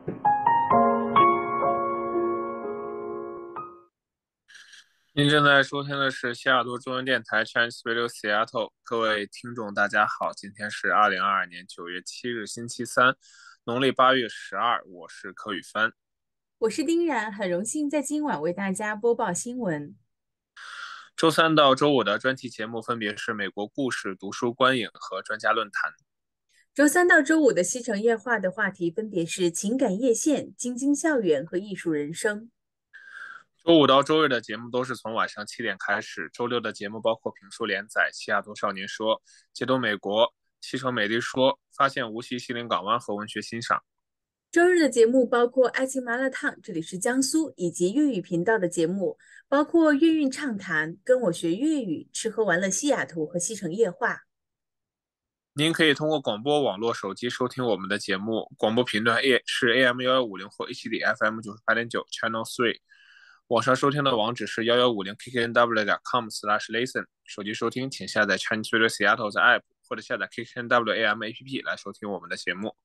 您正在收听的是西雅图中文电台 Chinese Radio Seattle，各位听众大家好，今天是2022年9月7日星期三，农历8月12，我是柯宇帆。 我是丁然，很荣幸在今晚为大家播报新闻。 周三到周五的专题节目分别是美国故事、读书观影和专家论坛。 周三到周五的西城夜话的话题分别是情感夜线、京津校园和艺术人生。 周五到周日的节目都是从晚上7点开始，周六的节目包括评书连载《西雅图少年说》、解读美国、西城美丽说、发现无锡西林港湾和文学欣赏。 周日的节目包括爱情麻辣烫，这里是江苏，以及粤语频道的节目，包括粤韵畅谈、跟我学粤语、吃喝玩乐西雅图和西城夜话。 您可以通过广播网络手机收听我们的节目，广播频段 是 AM1150或 HD FM 98.9 Channel 3。网上收听的网址是1150kknw.com/listen。手机收听请下载 Chinese Radio Seattle 的 App 或者下载 KKNW AM APP 来收听我们的节目。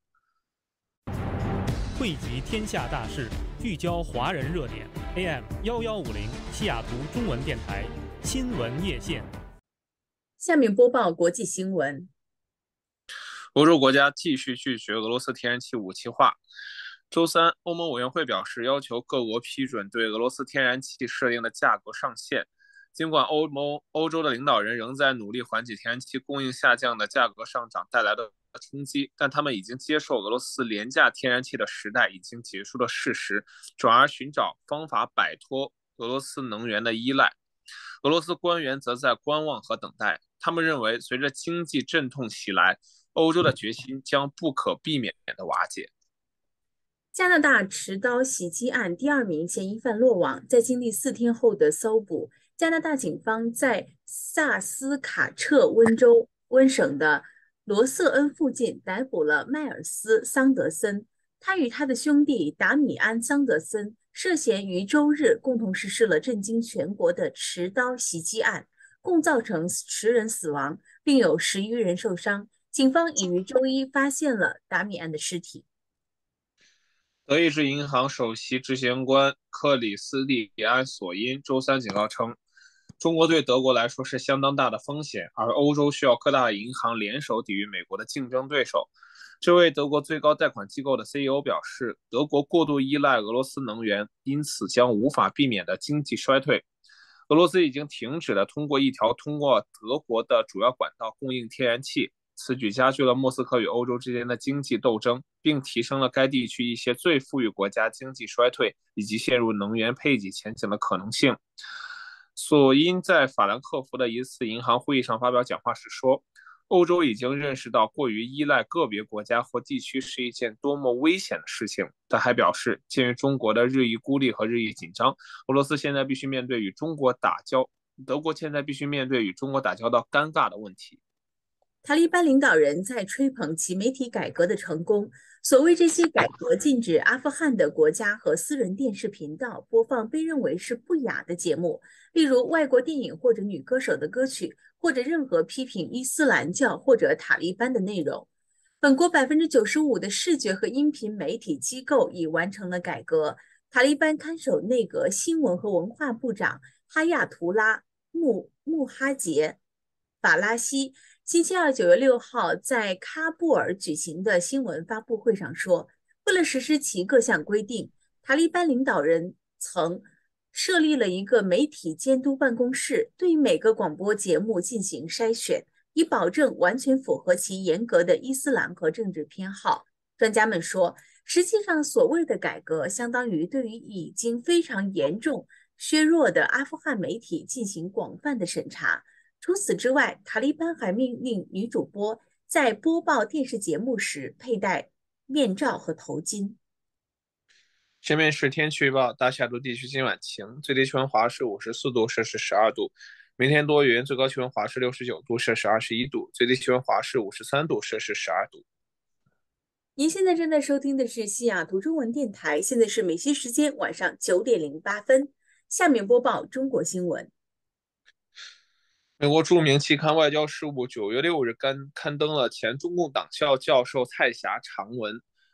汇集天下大事，聚焦华人热点。AM1150西雅图中文电台新闻夜线。 下面播报国际新闻。 欧洲国家继续拒绝俄罗斯天然气武器化。周三，欧盟委员会表示，要求各国批准对俄罗斯天然气设定的价格上限。尽管欧洲的领导人仍在努力缓解天然气供应下降的价格上涨带来的冲击，但他们已经接受俄罗斯廉价天然气的时代已经结束的事实，转而寻找方法摆脱俄罗斯能源的依赖。俄罗斯官员则在观望和等待，他们认为，随着经济阵痛袭来，欧洲的决心将不可避免地瓦解。 加拿大持刀袭击案第二名嫌疑犯落网，在经历4天后的搜捕，加拿大警方在萨斯卡彻温州温省的罗瑟恩附近逮捕了迈尔斯·桑德森。他与他的兄弟达米安·桑德森涉嫌于周日共同实施了震惊全国的持刀袭击案，共造成10人死亡，并有10余人受伤。警方已于周一发现了达米安的尸体。 德意志银行首席执行官克里斯蒂安·索因周三警告称，中国对德国来说是相当大的风险，而欧洲需要各大银行联手抵御美国的竞争对手。这位德国最高贷款机构的 CEO 表示，德国过度依赖俄罗斯能源，因此将无法避免的经济衰退。俄罗斯已经停止了通过一条通过德国的主要管道供应天然气，此举加剧了莫斯科与欧洲之间的经济斗争，并提升了该地区一些最富裕国家经济衰退以及陷入能源配给前景的可能性。索因在法兰克福的一次银行会议上发表讲话时说，欧洲已经认识到过于依赖个别国家或地区是一件多么危险的事情。他还表示，鉴于中国的日益孤立和日益紧张，俄罗斯现在必须面对与中国打交，德国现在必须面对与中国打交道尴尬的问题。 塔利班领导人在吹捧其媒体改革的成功。所谓这些改革禁止阿富汗的国家和私人电视频道播放被认为是不雅的节目，例如外国电影或者女歌手的歌曲，或者任何批评伊斯兰教或者塔利班的内容。本国95%的视觉和音频媒体机构已完成了改革。塔利班看守内阁新闻和文化部长哈亚图拉穆哈杰法拉西星期二9月6号在喀布尔举行的新闻发布会上说，为了实施其各项规定，塔利班领导人曾设立了一个媒体监督办公室，对每个广播节目进行筛选，以保证完全符合其严格的伊斯兰和政治偏好。专家们说，实际上所谓的改革相当于对于已经非常严重削弱的阿富汗媒体进行广泛的审查。除此之外，塔利班还命令女主播在播报电视节目时佩戴面罩和头巾。 下面是天气预报：大西雅图地区今晚晴，最低气温华氏54度摄氏12度；明天多云，最高气温华氏69度摄氏21度，最低气温华氏53度摄氏12度。 您现在正在收听的是西雅图中文电台，现在是美西时间晚上9点08分。下面播报中国新闻。 美国著名期刊《外交事务》9月6日刊登了前中共党校教授蔡霞长文，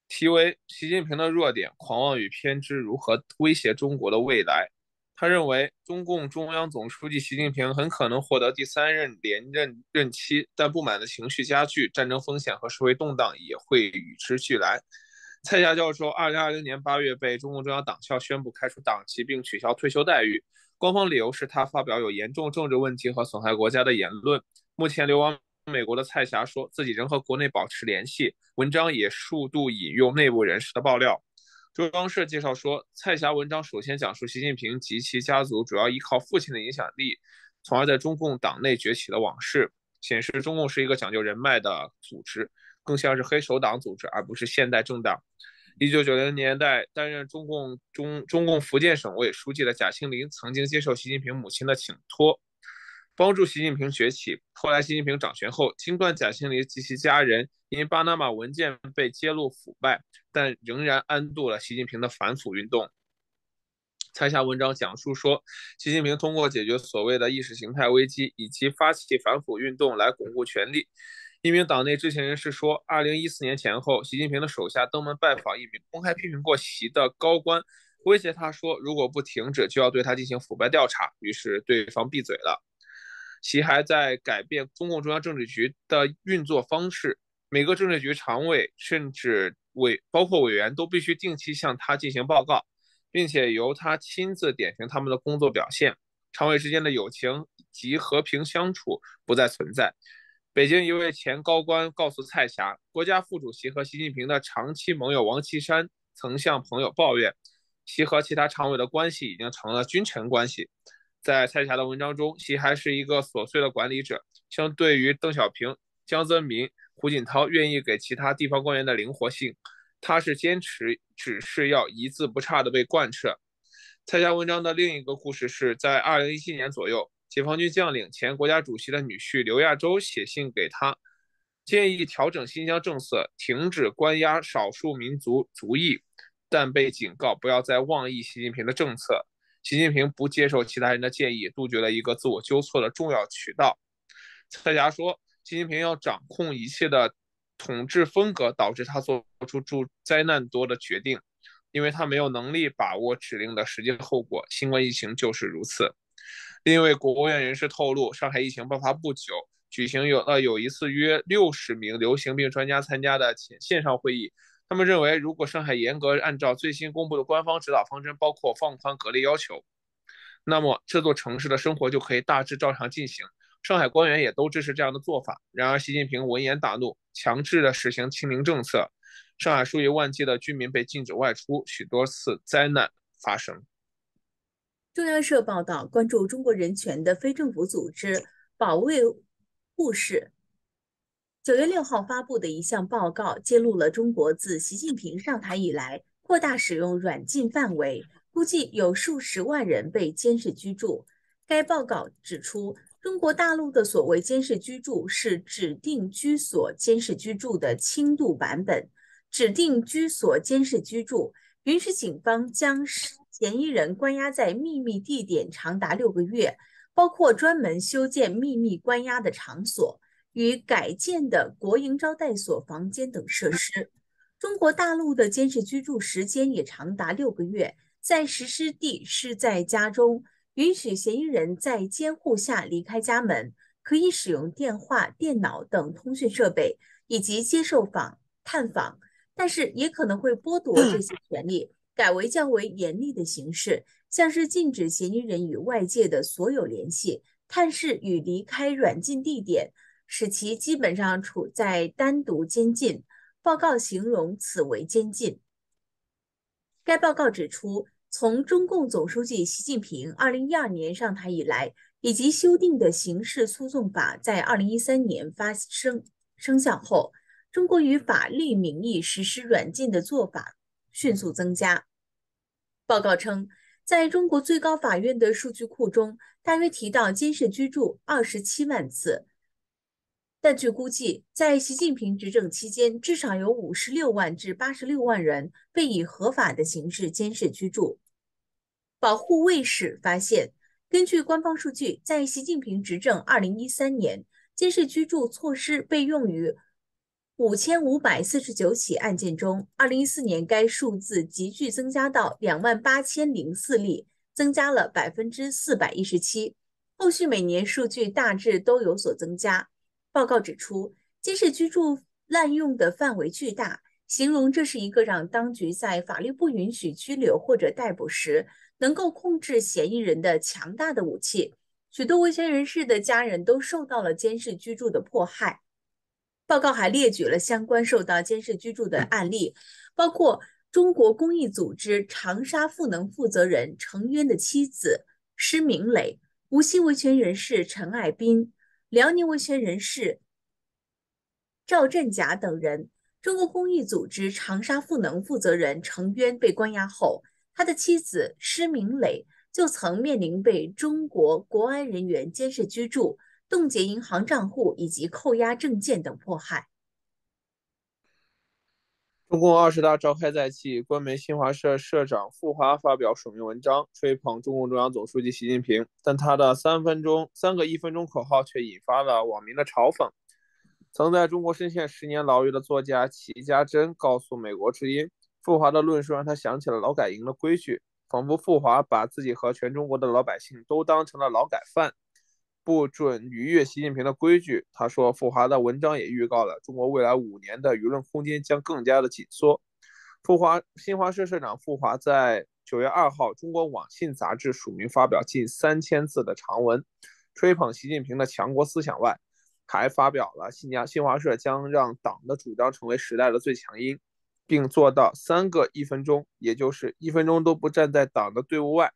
题为“习近平的弱点：狂妄与偏执如何威胁中国的未来”。他认为，中共中央总书记习近平很可能获得第3任连任任期，但不满的情绪加剧，战争风险和社会动荡也会与之俱来。蔡霞教授2020年8月被中共中央党校宣布开除党籍并取消退休待遇，官方理由是他发表有严重政治问题和损害国家的言论。目前流亡美国的蔡霞说自己仍和国内保持联系，文章也数度引用内部人士的爆料。中央社介绍说，蔡霞文章首先讲述习近平及其家族主要依靠父亲的影响力，从而在中共党内崛起的往事，显示中共是一个讲究人脉的组织，更像是黑手党组织，而不是现代政党。1990年代担任中共福建省委书记的贾庆林曾经接受习近平母亲的请托，帮助习近平崛起。后来习近平掌权后，尽管贾庆林及其家人因巴拿马文件被揭露腐败，但仍然安度了习近平的反腐运动。蔡霞文章讲述说，习近平通过解决所谓的意识形态危机以及发起反腐运动来巩固权力。一名党内知情人士说，2014年前后，习近平的手下登门拜访一名公开批评过习的高官，威胁他说，如果不停止，就要对他进行腐败调查。于是对方闭嘴了。习还在改变中共中央政治局的运作方式，每个政治局常委甚至包括委员都必须定期向他进行报告，并且由他亲自点评他们的工作表现。常委之间的友情及和平相处不再存在。北京一位前高官告诉蔡霞，国家副主席和习近平的长期盟友王岐山曾向朋友抱怨，习和其他常委的关系已经成了君臣关系。在蔡霞的文章中，习还是一个琐碎的管理者，相对于邓小平、江泽民、胡锦涛愿意给其他地方官员的灵活性，他是坚持只是要一字不差的被贯彻。蔡霞文章的另一个故事是在2017年左右，解放军将领、前国家主席的女婿刘亚洲写信给他，建议调整新疆政策，停止关押少数民族族裔，但被警告不要再妄议习近平的政策。习近平不接受其他人的建议，杜绝了一个自我纠错的重要渠道。蔡霞说，习近平要掌控一切的统治风格，导致他做出灾难多的决定，因为他没有能力把握指令的实际后果。新冠疫情就是如此。另一位国务院人士透露，上海疫情爆发不久，举行有一次约60名流行病专家参加的线上会议。他们认为，如果上海严格按照最新公布的官方指导方针，包括放宽隔离要求，那么这座城市的生活就可以大致照常进行。上海官员也都支持这样的做法。然而，习近平闻言大怒，强制的实行清零政策，上海数以万计的居民被禁止外出，许多次灾难发生。 中央社报道，关注中国人权的非政府组织保卫护士9月6号发布的一项报告，揭露了中国自习近平上台以来扩大使用软禁范围，估计有数十万人被监视居住。该报告指出，中国大陆的所谓监视居住是指定居所监视居住的轻度版本。指定居所监视居住允许警方将嫌疑人关押在秘密地点长达6个月，包括专门修建秘密关押的场所与改建的国营招待所房间等设施。中国大陆的监视居住时间也长达6个月，在实施地是在家中，允许嫌疑人在监护下离开家门，可以使用电话、电脑等通讯设备，以及接受探访，但是也可能会剥夺这些权利，改为较为严厉的形式，像是禁止嫌疑人与外界的所有联系，探视与离开软禁地点，使其基本上处在单独监禁。报告形容此为监禁。该报告指出，从中共总书记习近平2012年上台以来，以及修订的刑事诉讼法在2013年生效后，中国以法律名义实施软禁的做法迅速增加。报告称，在中国最高法院的数据库中，大约提到监视居住27万次。但据估计，在习近平执政期间，至少有56万至86万人被以合法的形式监视居住。保护卫士发现，根据官方数据，在习近平执政2013年，监视居住措施被用于 5549起案件中，2014年该数字急剧增加到28004例，增加了417%。后续每年数据大致都有所增加。报告指出，监视居住滥用的范围巨大，形容这是一个让当局在法律不允许拘留或者逮捕时，能够控制嫌疑人的强大的武器。许多维权人士的家人都受到了监视居住的迫害。报告还列举了相关受到监视居住的案例，包括中国公益组织长沙赋能负责人程渊的妻子施明磊、无锡维权人士陈爱斌、辽宁维权人士赵振甲等人。中国公益组织长沙赋能负责人程渊被关押后，他的妻子施明磊就曾面临被中国国安人员监视居住、冻结银行账户以及扣押证件等迫害。 中共20大召开在即，官媒新华社社长傅华发表署名文章，吹捧中共中央总书记习近平，但他的3个1分钟口号却引发了网民的嘲讽。曾在中国深陷10年牢狱的作家齐家珍告诉美国之音，傅华的论述让他想起了劳改营的规矩，仿佛傅华把自己和全中国的老百姓都当成了劳改犯，不准逾越习近平的规矩。他说，傅华的文章也预告了中国未来5年的舆论空间将更加的紧缩。新华社社长傅华在9月2号中国网信杂志署名发表近3000字的长文，吹捧习近平的强国思想外，还发表了新华社将让党的主张成为时代的最强音，并做到3个1分钟，也就是1分钟都不站在党的队伍外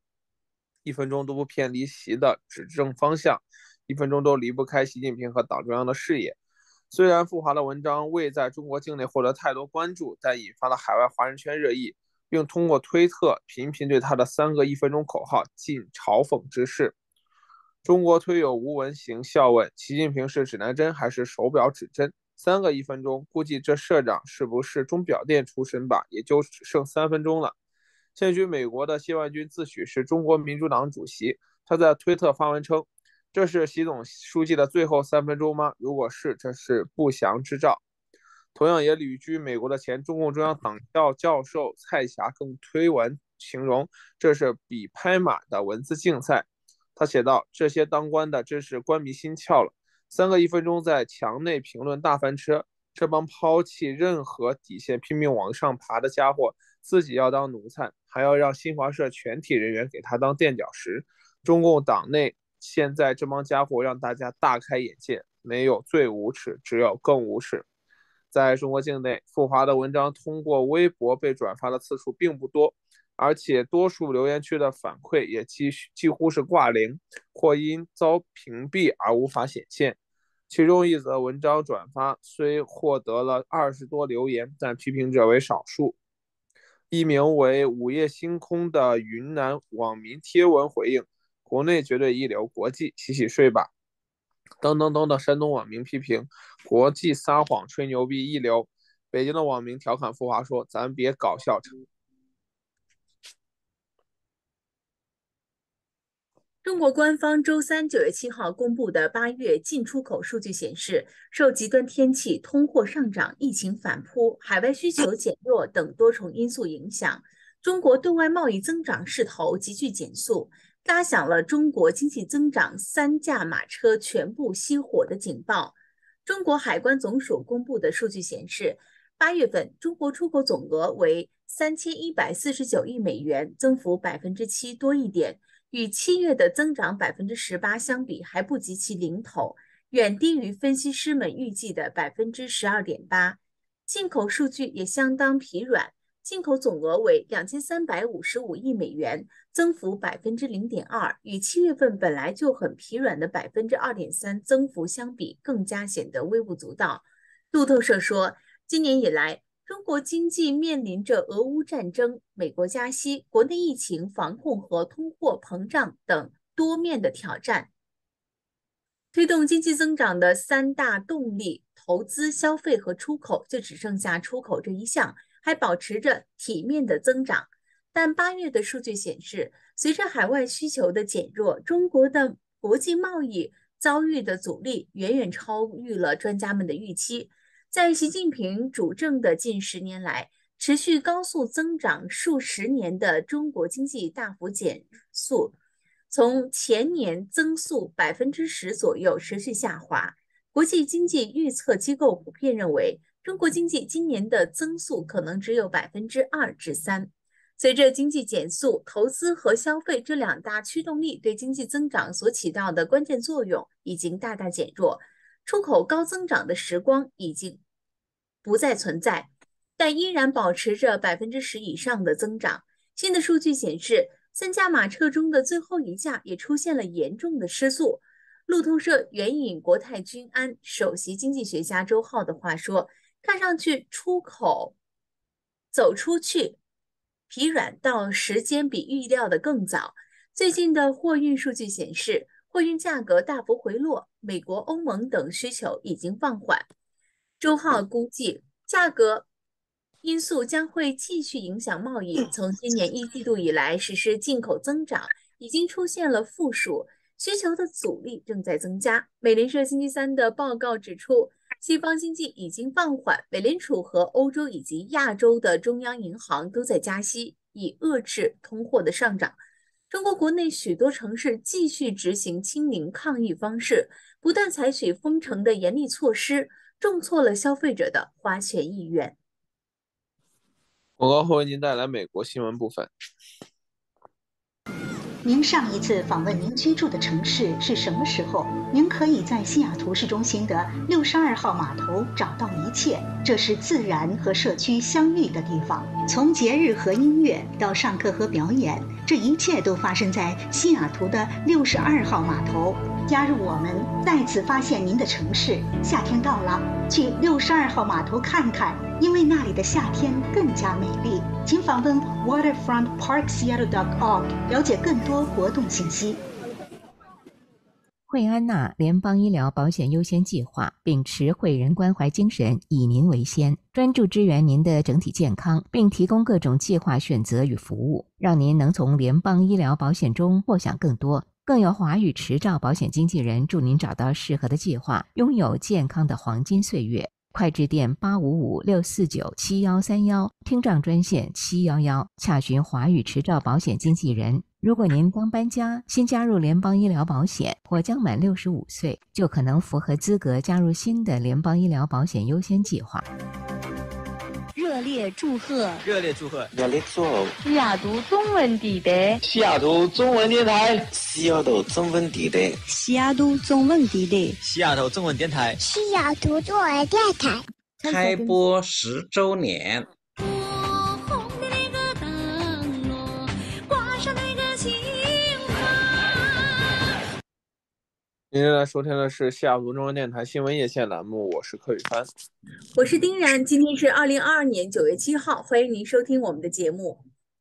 ，1分钟都不偏离习的指正方向，1分钟都离不开习近平和党中央的视野。虽然傅华的文章未在中国境内获得太多关注，但引发了海外华人圈热议，并通过推特频频对他的3个1分钟口号进嘲讽之势。中国推有吴文行笑问，习近平是指南针还是手表指针？3个1分钟，估计这社长是不是钟表店出身吧，也就只剩3分钟了。现居美国的谢万军自诩是中国民主党主席，他在推特发文称，这是习总书记的最后3分钟吗？如果是，这是不祥之兆。同样也旅居美国的前中共中央党校教授蔡霞更推文形容，这是比拍马的文字竞赛。他写道，这些当官的真是官迷心窍了，3个1分钟在墙内评论大翻车，这帮抛弃任何底线拼命往上爬的家伙，自己要当奴才，还要让新华社全体人员给他当垫脚石。中共党内现在这帮家伙让大家大开眼界，没有最无耻，只有更无耻。在中国境内，傅华的文章通过微博被转发的次数并不多，而且多数留言区的反馈也几乎是挂零，或因遭屏蔽而无法显现。其中一则文章转发虽获得了20多留言，但批评者为少数。一名为午夜星空的云南网民贴文回应，国内绝对一流，国际洗洗睡吧。等等等等，山东网民批评国际撒谎吹牛逼一流。北京的网民调侃傅华说，咱别搞笑成。 中国官方周三9月7号公布的8月进出口数据显示，受极端天气、通货上涨、疫情反扑、海外需求减弱等多重因素影响，中国对外贸易增长势头急剧减速，打响了中国经济增长3驾马车全部熄火的警报。中国海关总署公布的数据显示，8月份中国出口总额为3149亿美元，增幅7%多一点。与7月的增长18%相比，还不及其零头，远低于分析师们预计的12.8%。进口数据也相当疲软，进口总额为2355亿美元，增幅0.2%，与7月份本来就很疲软的2.3%增幅相比，更加显得微不足道。路透社说，今年以来，中国经济面临着俄乌战争、美国加息、国内疫情防控和通货膨胀等多面的挑战。推动经济增长的3大动力——投资、消费和出口，就只剩下出口这一项，还保持着体面的增长。但8月的数据显示，随着海外需求的减弱，中国的国际贸易遭遇的阻力远远超越了专家们的预期。 在习近平主政的近10年来，持续高速增长数十年的中国经济大幅减速，从前年增速10%左右持续下滑。国际经济预测机构普遍认为，中国经济今年的增速可能只有2%至3%。随着经济减速，投资和消费这2大驱动力对经济增长所起到的关键作用已经大大减弱，出口高增长的时光已经不再存在，但依然保持着10%以上的增长。新的数据显示，3驾马车中的最后1驾也出现了严重的失速。路透社援引国泰君安首席经济学家周浩的话说，看上去出口走出去疲软到时间比预料的更早。最近的货运数据显示，货运价格大幅回落，美国、欧盟等需求已经放缓。周浩估计，价格因素将会继续影响贸易。从今年1季度以来实施进口增长已经出现了负数，需求的阻力正在增加。美联社星期3的报告指出，西方经济已经放缓，美联储和欧洲以及亚洲的中央银行都在加息，以遏制通货的上涨。中国国内许多城市继续执行清零抗疫方式，不断采取封城的严厉措施，重挫了消费者的花钱意愿。 广告后为您带来美国新闻部分。 您上一次访问您居住的城市是什么时候？您可以在西雅图市中心的62号码头找到一切，这是自然和社区相遇的地方。从节日和音乐到上课和表演，这一切都发生在西雅图的62号码头。加入我们，再次发现您的城市。夏天到了，去62号码头看看，因为那里的夏天更加美丽。请访问 waterfrontparkseattle.org 了解更多活动信息。 惠安娜联邦医疗保险优先计划秉持惠人关怀精神，以您为先，专注支援您的整体健康，并提供各种计划选择与服务，让您能从联邦医疗保险中获享更多。更有华语持照保险经纪人助您找到适合的计划，拥有健康的黄金岁月。快致电855-649-7131，听障专线711，洽询华语持照保险经纪人。如果您刚搬家，新加入联邦医疗保险，或将满65岁，就可能符合资格加入新的联邦医疗保险优先计划。 热烈祝贺！ 热烈祝贺！ 热烈祝贺！ 西雅图中文地带， 西雅图中文电台， 西雅图中文地带， 西雅图中文地带， 西雅图中文电台， 西雅图中文电台开播10周年。 您正在收听的是西雅图中文电台新闻夜线栏目，我是柯宇帆， 我是丁然。今天是2022年9月7号，欢迎您收听我们的节目。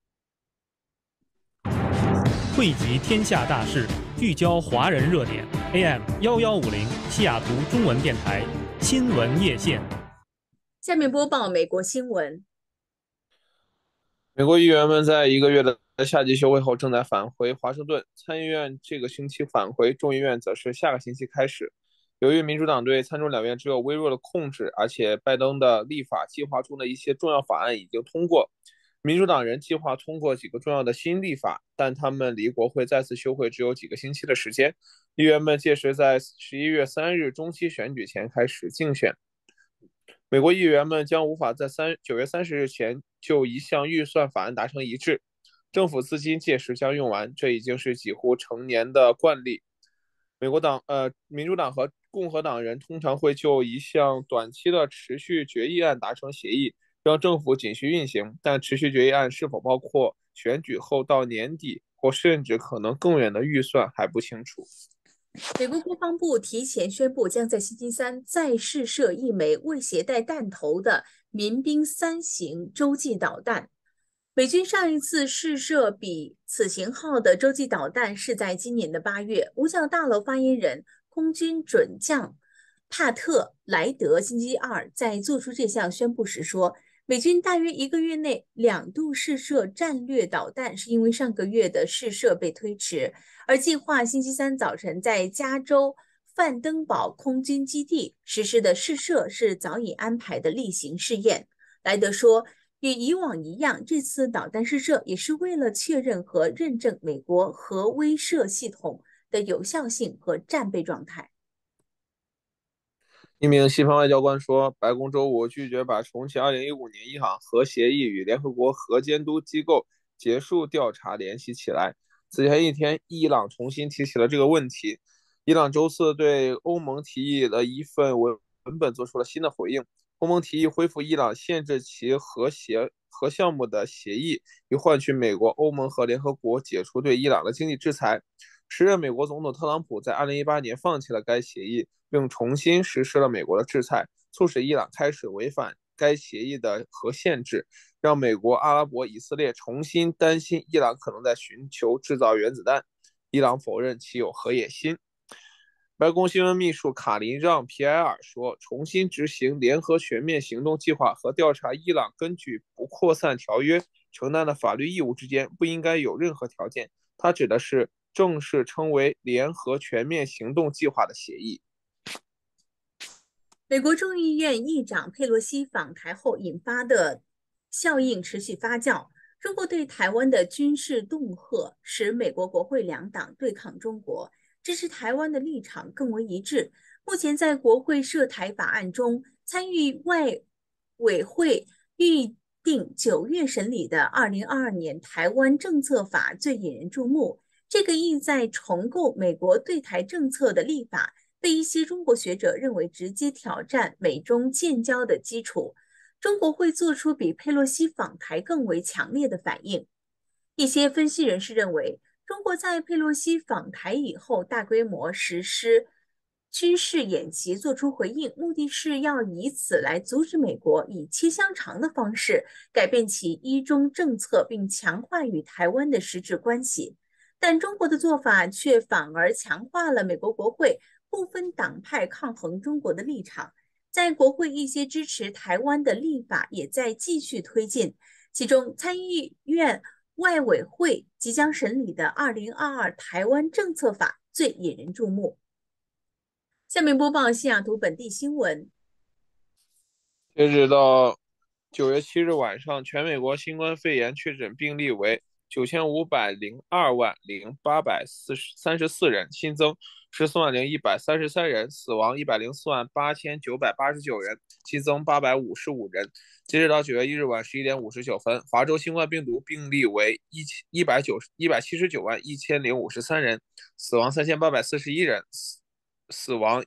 汇集天下大事，聚焦华人热点。AM1150西雅图中文电台新闻夜线。 下面播报美国新闻。 美国议员们在1个月的夏季休会后正在返回华盛顿，参议院这个星期返回，众议院则是下个星期开始。由于民主党对参众两院只有微弱的控制，而且拜登的立法计划中的一些重要法案已经通过，民主党人计划通过几个重要的新立法，但他们离国会再次休会只有几个星期的时间。议员们届时在11月3日中期选举前开始竞选。美国议员们将无法在9月30日前就一项预算法案达成一致，政府资金届时将用完，这已经是几乎成年的惯例。民主党和共和党人通常会就一项短期的持续决议案达成协议，让政府继续运行，但持续决议案是否包括选举后到年底或甚至可能更远的预算还不清楚。 美国国防部提前宣布，将在星期3再试射一枚未携带弹头的民兵3型洲际导弹。美军上一次试射比此型号的洲际导弹是在今年的8月。五角大楼发言人空军准将帕特莱德星期二在做出这项宣布时说，美军大约1个月内2度试射战略导弹，是因为上个月的试射被推迟，而计划星期3早晨在加州范登堡空军基地实施的试射是早已安排的例行试验。莱德说，与以往一样，这次导弹试射也是为了确认和认证美国核威慑系统的有效性和战备状态。 一名西方外交官说，白宫周五拒绝把重启2015年伊朗核协议与联合国核监督机构结束调查联系起来。此前一天，伊朗重新提起了这个问题。伊朗周四对欧盟提议的一份文本做出了新的回应。欧盟提议恢复伊朗限制其核项目的协议，以换取美国、欧盟和联合国解除对伊朗的经济制裁。时任美国总统特朗普在2018年放弃了该协议，并重新实施了美国的制裁，促使伊朗开始违反该协议的核限制，让美国、阿拉伯、以色列重新担心伊朗可能在寻求制造原子弹。伊朗否认其有核野心。白宫新闻秘书卡琳让·皮埃尔说，重新执行联合全面行动计划和调查伊朗根据不扩散条约承担的法律义务之间不应该有任何条件。他指的是正式称为联合全面行动计划的协议。 美国众议院议长佩洛西访台后引发的效应持续发酵。中国对台湾的军事恫吓使美国国会两党对抗中国，支持台湾的立场更为一致。目前在国会涉台法案中，参与外委会预定9月审理的2022年台湾政策法最引人注目。这个意在重构美国对台政策的立法，被一些中国学者认为直接挑战美中建交的基础。中国会做出比佩洛西访台更为强烈的反应。一些分析人士认为，中国在佩洛西访台以后大规模实施军事演习做出回应，目的是要以此来阻止美国以切香肠的方式改变其一中政策，并强化与台湾的实质关系。但中国的做法却反而强化了美国国会不分党派抗衡中国的立场。在国会一些支持台湾的立法也在继续推进，其中参议院外委会即将审理的2022台湾政策法最引人注目。下面播报西雅图本地新闻。 截止到9月7日晚上，全美国新冠肺炎确诊病例为9502万0834人，新增14万0133人，死亡1048989人，新增855人。截止到9月1日晚11点59分，华州新冠病毒病例为179万1053人，死亡3841人，死亡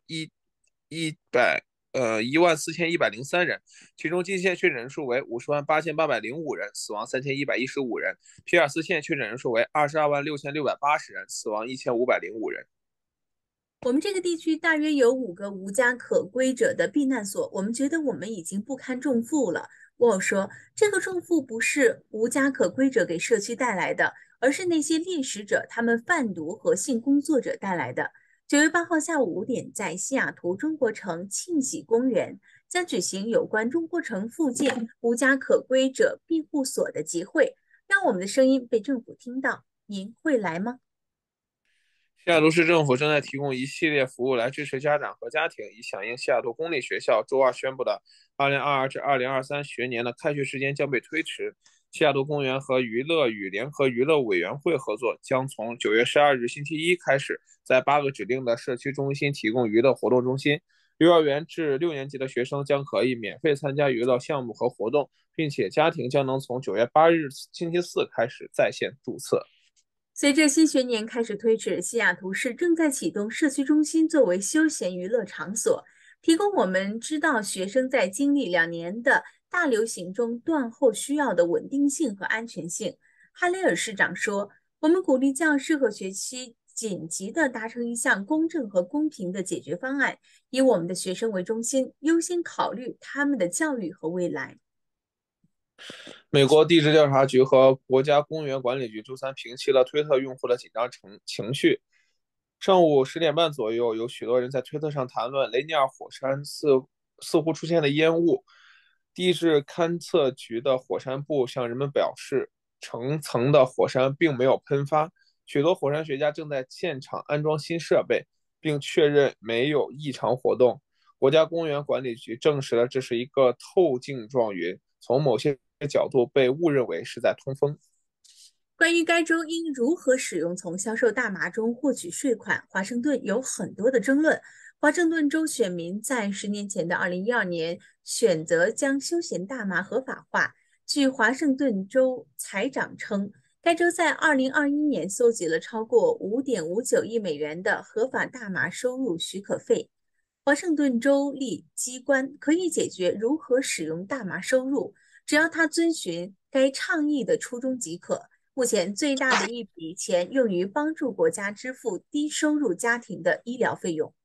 14103人，其中金县确诊人数为50万8805人，死亡3115人；皮尔斯县确诊人数为22万6680人，死亡1505人。 我们这个地区大约有5个无家可归者的避难所，我们觉得我们已经不堪重负了。沃尔说，这个重负不是无家可归者给社区带来的，而是那些猎食者、他们贩毒和性工作者带来的。9月8号下午5点，在西雅图中国城庆喜公园将举行有关中国城附近无家可归者庇护所的集会，让我们的声音被政府听到。您会来吗？ 西雅图市政府正在提供一系列服务来支持家长和家庭，以响应西雅图公立学校周二宣布的2022至2023学年的开学时间将被推迟。西雅图公园和娱乐与联合娱乐委员会合作，将从9月12日星期一开始，在8个指定的社区中心提供娱乐活动中心。幼儿园至6年级的学生将可以免费参加娱乐项目和活动，并且家庭将能从9月8日星期四开始在线注册。 随着新学年开始推迟，西雅图市正在启动社区中心作为休闲娱乐场所，提供我们知道学生在经历2年的大流行中断后需要的稳定性和安全性。哈雷尔市长说，我们鼓励教师和学区紧急地达成一项公正和公平的解决方案，以我们的学生为中心，优先考虑他们的教育和未来。 美国地质调查局和国家公园管理局周三平息了推特用户的紧张情绪。上午10点半左右，有许多人在推特上谈论雷尼尔火山似乎出现了烟雾。地质勘测局的火山部向人们表示，层层的火山并没有喷发。许多火山学家正在现场安装新设备， 并确认没有异常活动。国家公园管理局证实了这是一个透镜状云，从某些角度被误认为是在通风。 关于该州应如何使用从销售大麻中获取税款，华盛顿有很多的争论。华盛顿州选民在10年前的2012年选择将休闲大麻合法化。据华盛顿州财长称，该州在2021年搜集了超过5.59亿美元的合法大麻收入许可费。华盛顿州立机关可以解决如何使用大麻收入，只要他遵循该倡议的初衷即可。目前最大的一笔钱用于帮助国家支付低收入家庭的医疗费用。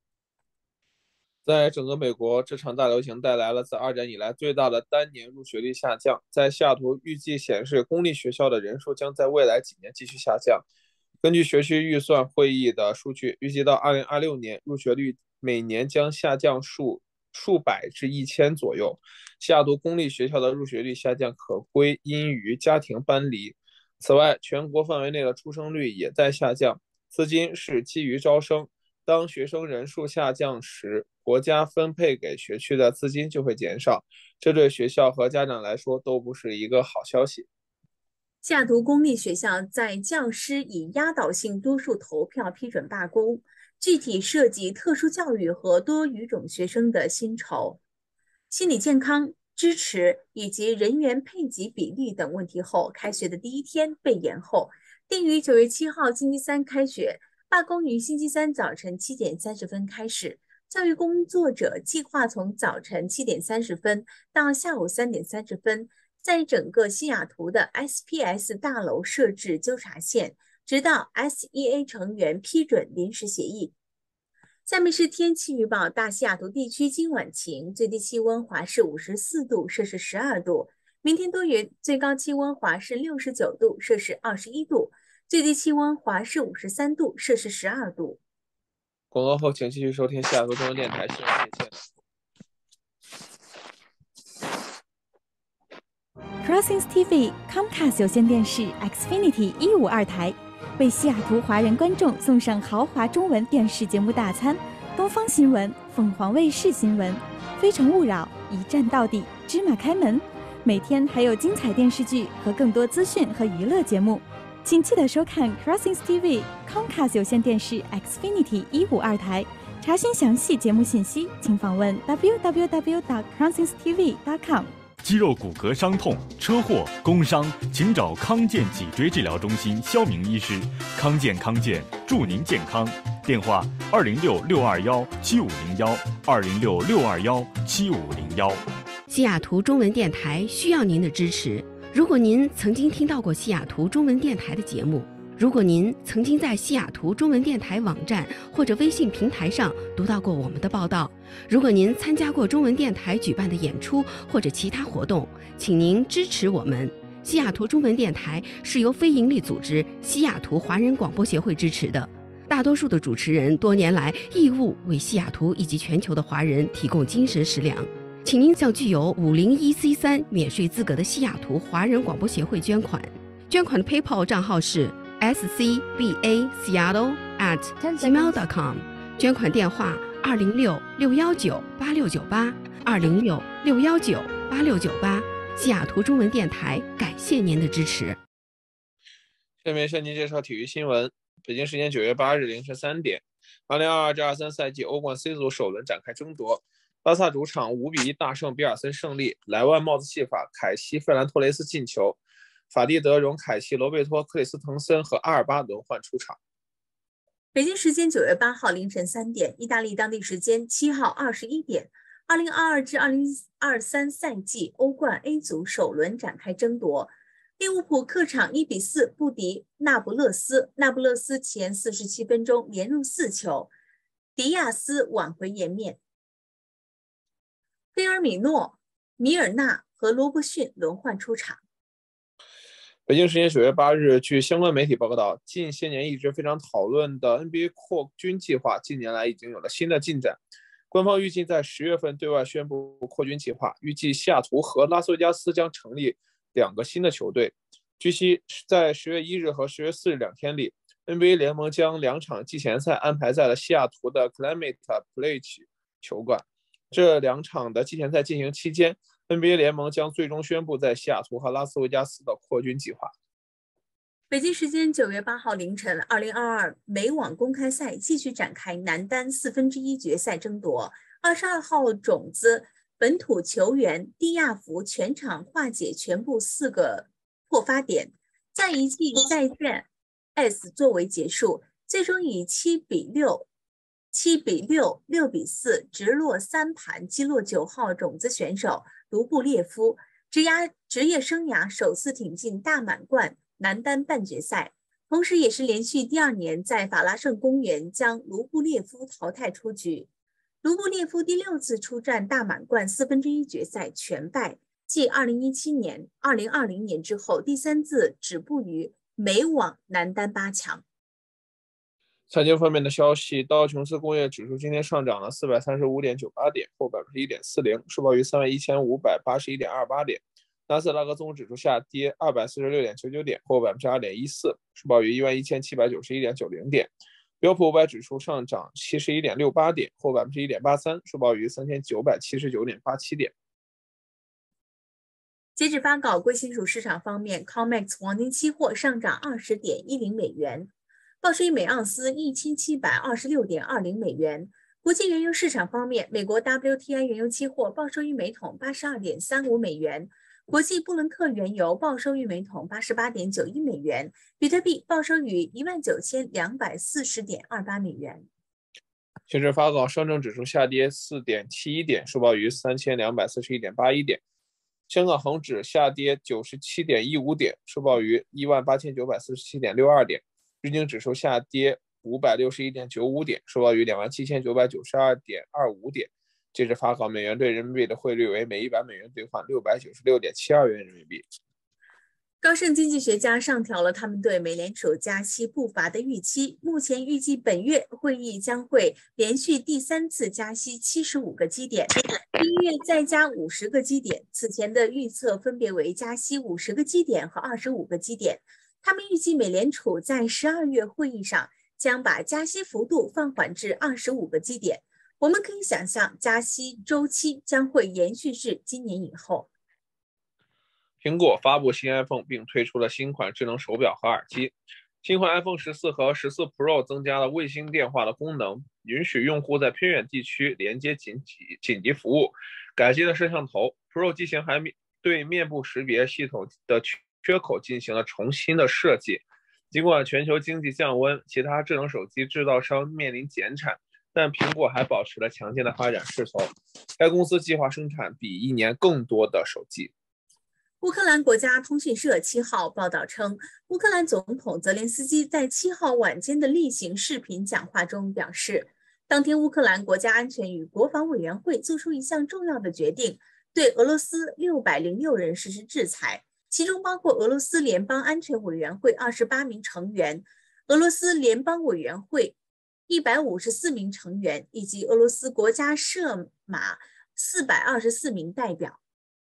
在整个美国，这场大流行带来了自二战以来最大的单年入学率下降。在西雅图，预计显示公立学校的人数将在未来几年继续下降。根据学区预算会议的数据，预计到2026年，入学率每年将下降数百至1000左右。西雅图公立学校的入学率下降可归因于家庭搬离。此外，全国范围内的出生率也在下降。资金是基于招生，当学生人数下降时，国家分配给学区的资金就会减少，这对学校和家长来说都不是一个好消息。 西雅图公立学校在教师以压倒性多数投票批准罢工，具体涉及特殊教育和多语种学生的薪酬、心理健康支持以及人员配给比例等问题后，开学的第一天被延后，定于9月7号星期三开学。罢工于星期三早晨7点30分开始。教育工作者计划从早晨7点30分到下午3点30分，在整个西雅图的 SPS 大楼设置纠察线，直到 SEA 成员批准临时协议。下面是天气预报：大西雅图地区今晚晴，最低气温华氏54度，摄氏12度；明天多云，最高气温华氏69度，摄氏21度，最低气温华氏53度，摄氏12度。 广告后，请继续收听西雅图中文电台新闻连线。 Crossings TV Comcast 有线电视 Xfinity 152台，为西雅图华人观众送上豪华中文电视节目大餐：东方新闻、凤凰卫视新闻、非诚勿扰、一站到底、芝麻开门。每天还有精彩电视剧和更多资讯和娱乐节目。请记得收看 Crossings TV Comcast 有线电视 Xfinity 152台。查询详细节目信息，请访问 www.crossingstv.com。 肌肉骨骼伤痛、车祸、工伤，请找康健脊椎治疗中心肖明医师。康健祝您健康。电话206-621-7501，206-621-7501。 西雅图中文电台需要您的支持。如果您曾经听到过西雅图中文电台的节目，如果您曾经在西雅图中文电台网站或者微信平台上读到过我们的报道，如果您参加过中文电台举办的演出或者其他活动，请您支持我们。西雅图中文电台是由非营利组织西雅图华人广播协会支持的，大多数的主持人多年来义务为西雅图以及全球的华人提供精神食粮。请您向具有501C3免税资格的西雅图华人广播协会捐款。捐款的 PayPal 账号是scbaseattle@gmail.com， 捐款电话206-619-8698 206-619-8698。西雅图中文电台感谢您的支持。 下面向您介绍体育新闻。北京时间9月8日凌晨3点，2022至23赛季欧冠 C 组首轮展开争夺。巴萨主场5-1大胜比尔森胜利，莱万帽子戏法，凯西、费兰托雷斯进球，法蒂德容、凯西、罗贝托、克里斯滕森和阿尔巴轮换出场。 北京时间9月8号凌晨3点，意大利当地时间7号21点，2022至2023赛季欧冠 A 组首轮展开争夺。利物浦客场1-4不敌那不勒斯，那不勒斯前47分钟连入4球，迪亚斯挽回颜面。菲尔米诺、米尔纳和罗伯逊轮换出场。 北京时间9月8日，据相关媒体报道，近些年一直非常讨论的 NBA 扩军计划近年来已经有了新的进展。官方预计在10月份对外宣布扩军计划，预计西雅图和拉斯维加斯将成立2个新的球队。据悉，在10月1日和10月4日2天里， NBA 联盟将2场季前赛安排在了西雅图的 Climate Pledge 球馆。这2场的季前赛进行期间， NBA 联盟将最终宣布在西雅图和拉斯维加斯的扩军计划。 北京时间9月8号凌晨，2022美网公开赛继续展开男单1/4决赛争夺。22号种子本土球员蒂亚福全场化解全部4个破发点，在一记再见 S 作为结束，最终以7比6、6比4直落3盘击落9号种子选手卢布列夫，职业生涯首次挺进大满贯男单半决赛，同时也是连续第2年在法拉盛公园将卢布列夫淘汰出局。卢布列夫第6次出战大满贯1/4决赛全败，继2017年、2020年之后第3次止步于美网男单8强。 财经方面的消息，道琼斯工业指数今天上涨了435.98点，或 1.40%， 收报于31581.28点。纳斯达克综合指数下跌246.99点，或 2.14%， 收报于11791.90点。标普500指数上涨71.68点，或 1.83%， 收报于3979.87点。 截止发稿，贵金属市场方面 ，COMEX 黄金期货上涨20.10美元，报收于每盎司1726.20美元。国际原油市场方面，美国 WTI 原油期货报收于每桶82.35美元。国际布伦特原油报收于每桶88.91美元，比特币报收于19240.28美元。 截至发稿，上证指数下跌4.71点，收报于3241.81点。香港恒指下跌97.15点，收报于18947.62点。日经指数下跌561.95点，收报于27992.25点。截至发稿，美元对人民币的汇率为每100美元兑换696.72元人民币。 高盛经济学家上调了他们对美联储加息步伐的预期，目前预计本月会议将会连续第3次加息75个基点，1月再加50个基点。此前的预测分别为加息50个基点和25个基点。他们预计美联储在12月会议上将把加息幅度放缓至25个基点。我们可以想象，加息周期将会延续至今年以后。 苹果发布新 iPhone 并推出了新款智能手表和耳机。新款 iPhone 14和14 Pro 增加了卫星电话的功能，允许用户在偏远地区连接紧急服务。改进了摄像头 ，Pro 机型还对面部识别系统的缺口进行了重新的设计。尽管全球经济降温，其他智能手机制造商面临减产，但苹果还保持了强劲的发展势头。该公司计划生产比1年更多的手机。 乌克兰国家通讯社7号报道称，乌克兰总统泽连斯基在7号晚间的例行视频讲话中表示，当天乌克兰国家安全与国防委员会做出一项重要的决定，对俄罗斯606人实施制裁，其中包括俄罗斯联邦安全委员会28名成员、俄罗斯联邦委员会154名成员以及俄罗斯国家射马424名代表。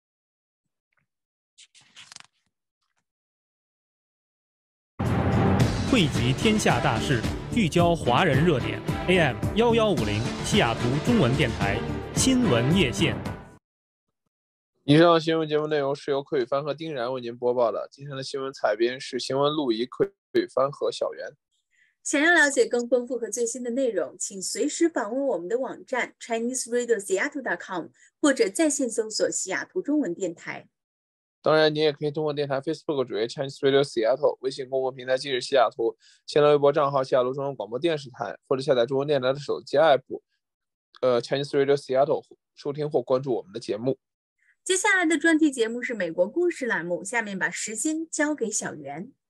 汇集天下大事，聚焦华人热点。AM 1150西雅图中文电台新闻夜线。 以上新闻节目内容是由柯宇帆和丁然为您播报的。今天的新闻采编是新闻录音柯宇帆和小袁。 想要了解更丰富和最新的内容，请随时访问我们的网站 ChineseRadioSeattle.com 或者在线搜索西雅图中文电台。 当然，你也可以通过电台 Facebook 主页 Chinese Radio Seattle、微信公共平台今日西雅图、新浪微博账号西雅图中文广播电视台，或者下载中文电台的手机 App Chinese Radio Seattle 收听或关注我们的节目。 接下来的专题节目是美国故事栏目，下面把时间交给小袁。